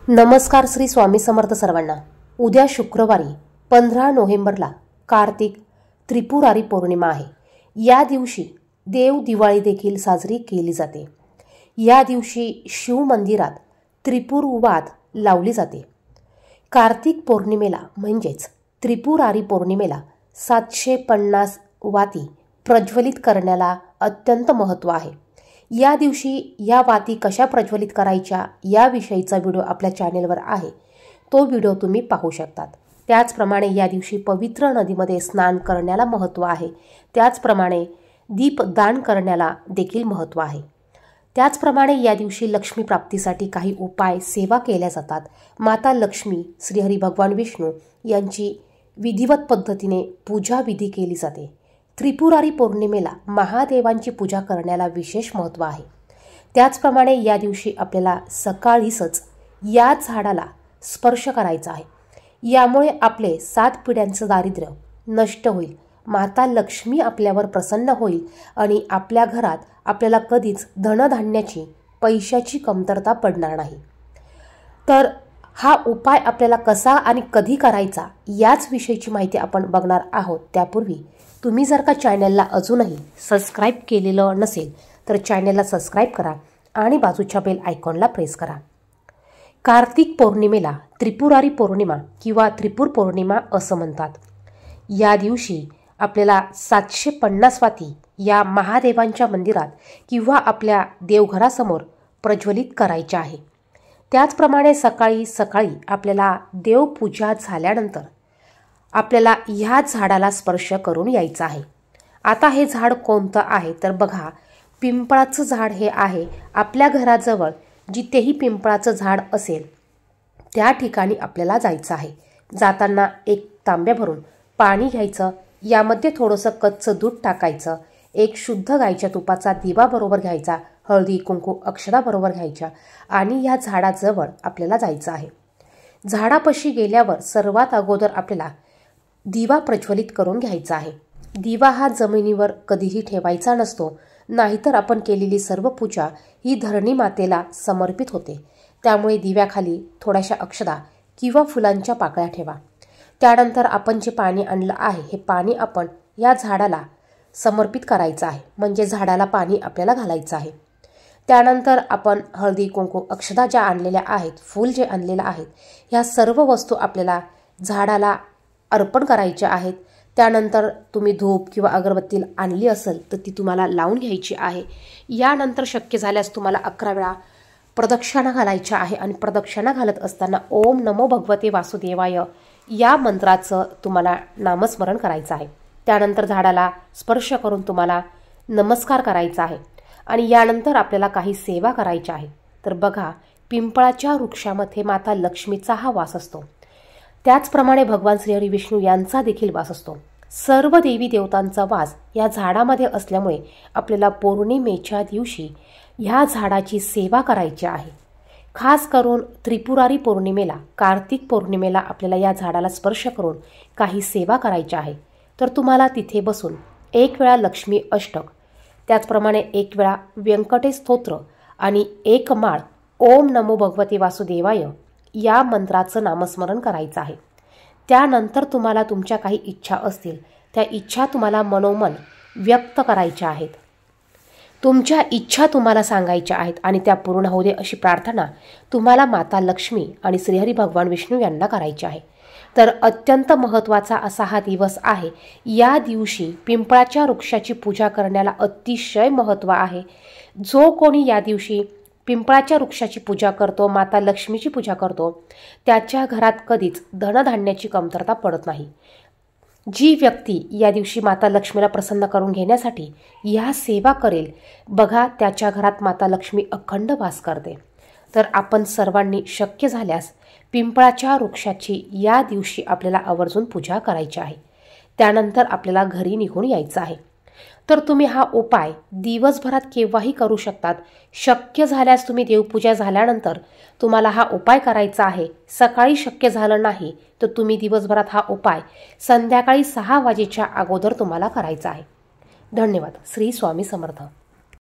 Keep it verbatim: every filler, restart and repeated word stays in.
नमस्कार श्री स्वामी समर्थ सर्वांना। उद्या शुक्रवारी पंधरा नोव्हेंबरला कार्तिक त्रिपुरारी पौर्णिमा आहे। या दिवशी देव दिवाळी देखील साजरी केली जाते। या दिवशी शिव मंदिरात त्रिपुर वात लावली जाते। कार्तिक पौर्णिमेला म्हणजेच त्रिपुरारी पौर्णिमेला सातशे पन्नास वाती प्रज्वलित करण्याला अत्यंत महत्त्व आहे। या दिवशी या वाती कशा प्रज्वलित करायच्या याविषयीचा व्हिडिओ आपल्या चॅनेलवर आहे, तो व्हिडिओ तुम्ही पाहू शकतात। त्याचप्रमाणे या दिवशी पवित्र नदीमध्ये स्नान करण्याला महत्त्व आहे। त्याचप्रमाणे दीपदान करण्याला देखील महत्त्व आहे। त्याचप्रमाणे या दिवशी लक्ष्मी प्राप्तीसाठी काही उपाय सेवा केल्या जातात। माता लक्ष्मी श्रीहरी भगवान विष्णू यांची विधिवत पद्धतीने पूजा विधी केली जाते। त्रिपुरारी पौर्णिमेला महादेवांची पूजा करण्याला विशेष महत्त्व आहे। त्याचप्रमाणे या दिवशी आपल्याला सकाळीच या झाडाला स्पर्श करायचा आहे। यामुळे आपले सात पिढ्यांचं दारिद्र्य नष्ट होईल, माता लक्ष्मी आपल्यावर प्रसन्न होईल आणि आपल्या घरात आपल्याला कधीच धनधान्याची पैशाची कमतरता पडणार नाही। तर हा उपाय आपल्याला कसा आणि कधी करायचा याच विषयीची माहिती आपण बघणार आहोत। त्यापूर्वी तुम्ही जर का चॅनलला अजूनही सबस्क्राइब केलेलं नसेल तर चॅनलला सबस्क्राइब करा आणि बाजूच्या बेल आयकॉनला प्रेस करा। कार्तिक पौर्णिमेला त्रिपुरारी पौर्णिमा किंवा त्रिपुर पौर्णिमा असं म्हणतात। या दिवशी आपल्याला सातशे पन्नास वाती या महादेवांच्या मंदिरात किंवा आपल्या देवघरासमोर प्रज्वलित करायच्या आहे। त्याचप्रमाणे सकाळी सकाळी आपल्याला देवपूजा झाल्यानंतर आपल्याला ह्या झाडाला स्पर्श करून यायचा आहे। आता हे झाड कोणतं आहे तर बघा, पिंपळाचं झाड हे आहे। आपल्या घराजवळ जिथेही पिंपळाचं झाड असेल त्या ठिकाणी आपल्याला जायचं आहे। जाताना एक तांब्या भरून पाणी घ्यायचं, यामध्ये थोडंसं कच्चं दूध टाकायचं, एक शुद्ध गाईच्या तुपाचा दिवा बरोबर घ्यायचा, हळदी कुंकू अक्षता बरोबर घ्यायच्या आणि या झाडाजवळ आपल्याला जायचं आहे। झाडापाशी गेल्यावर सर्वात अगोदर आपल्याला दिवा प्रज्वलित करून घ्यायचा आहे। दिवा हा जमिनीवर कधीही ठेवायचा नसतो, नाहीतर आपण केलेली सर्व पूजा ही धरणी मातेला समर्पित होते। त्यामुळे दिव्याखाली थोड्याशा अक्षता किंवा फुलांच्या पाकळ्या ठेवा। त्यानंतर आपण जे पाणी आणलं आहे हे पाणी आपण या झाडाला समर्पित करायचं आहे, म्हणजे झाडाला पाणी आपल्याला घालायचं आहे। त्यानंतर आपण हळदी कुंकू अक्षता ज्या आणलेल्या आहेत, फूल जे आणलेलं आहेत, ह्या सर्व वस्तू आपल्याला झाडाला अर्पण करायच्या आहेत। त्यानंतर तुम्ही धूप किंवा अगरबत्ती आणली असेल तर ती तुम्हाला लावून घ्यायची आहे। यानंतर शक्य झाल्यास तुम्हाला अकरा वेळा प्रदक्षिणा घालायच्या आहे आणि प्रदक्षिणा घालत असताना ओम नमो भगवते वासुदेवाय या मंत्राचं तुम्हाला नामस्मरण करायचं आहे। त्यानंतर झाडाला स्पर्श करून तुम्हाला नमस्कार करायचा आहे आणि यानंतर आपल्याला काही सेवा करायची आहे। तर बघा, पिंपळाच्या वृक्षामध्ये माता लक्ष्मीचा हा वास असतो। त्याचप्रमाणे भगवान श्रीहरी विष्णू यांचा देखील वास असतो। सर्व देवी देवतांचा वास या झाडामध्ये असल्यामुळे आपल्याला पौर्णिमेच्या दिवशी ह्या झाडाची सेवा करायची आहे। खास करून त्रिपुरारी पौर्णिमेला, कार्तिक पौर्णिमेला आपल्याला या झाडाला स्पर्श करून काही सेवा करायची आहे। तर तुम्हाला तिथे बसून एक वेळा लक्ष्मी अष्टक, त्याचप्रमाणे एक वेळा व्यंकटेश स्तोत्र आणि एक माळ ओम नमो भगवते वासुदेवाय या मंत्राचं नामस्मरण करायचं आहे। त्यानंतर तुम्हाला तुमच्या काही इच्छा असतील त्या इच्छा तुम्हाला मनोमन व्यक्त करायच्या आहेत। तुमच्या इच्छा तुम्हाला सांगायच्या आहेत आणि त्या पूर्ण होऊ दे अशी प्रार्थना तुम्हाला माता लक्ष्मी आणि श्रीहरी भगवान विष्णू यांना करायची आहे। तर अत्यंत महत्त्वाचा असा हा दिवस आहे। या दिवशी पिंपळाच्या वृक्षाची पूजा करण्याला अतिशय महत्त्व आहे। जो कोणी या दिवशी पिंपळाच्या वृक्षाची पूजा करतो, माता लक्ष्मीची पूजा करतो, त्याच्या घरात कधीच धनधान्याची कमतरता पडत नाही। जी व्यक्ती या दिवशी माता लक्ष्मीला प्रसन्न करून घेण्यासाठी ह्या सेवा करेल, बघा त्याच्या घरात माता लक्ष्मी अखंड वास करते। तर आपण सर्वांनी शक्य झाल्यास पिंपळाच्या वृक्षाची या दिवशी आपल्याला आवर्जून पूजा करायची आहे। त्यानंतर आपल्याला घरी निघून यायचं आहे। तर तुम्ही हा उपाय दिवसभरात केव्हाही करू शकतात। शक्य झाल्यास तुम्ही देवपूजा झाल्यानंतर तुम्हाला हा उपाय करायचा आहे। सकाळी शक्य झालं नाही तर तुम्ही दिवसभरात हा उपाय संध्याकाळी सहा वाजेच्या अगोदर तुम्हाला करायचा आहे। धन्यवाद। श्री स्वामी समर्थ।